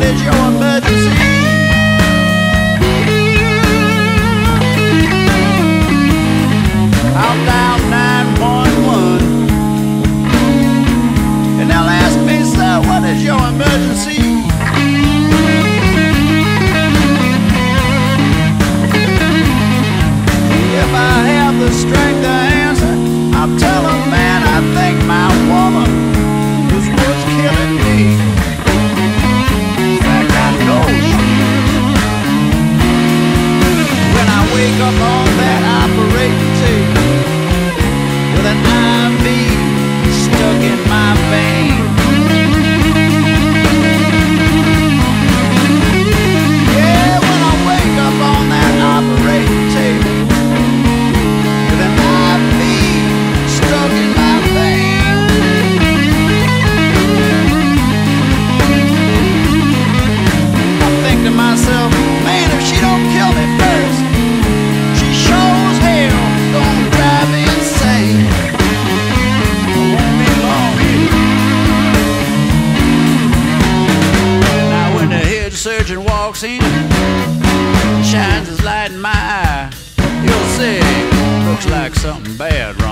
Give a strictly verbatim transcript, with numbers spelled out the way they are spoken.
is your emergency? I'll dial nine one one and they'll ask me, sir, what is your emergency? If I have the strength to answer, I'll tell them, man, I think my woman is what's killing me. In fact, I know she is. When I wake up on that operating table with an I V stuck in my vein, yeah, when I wake up on that operating table with an I V stuck in my vein, I think to myself, man, if she don't kill me first, she sure as hell gonna drive me insane. Won't be long here. Now when the head surgeon walks in, shines his light in my eye, he'll say, looks like something bad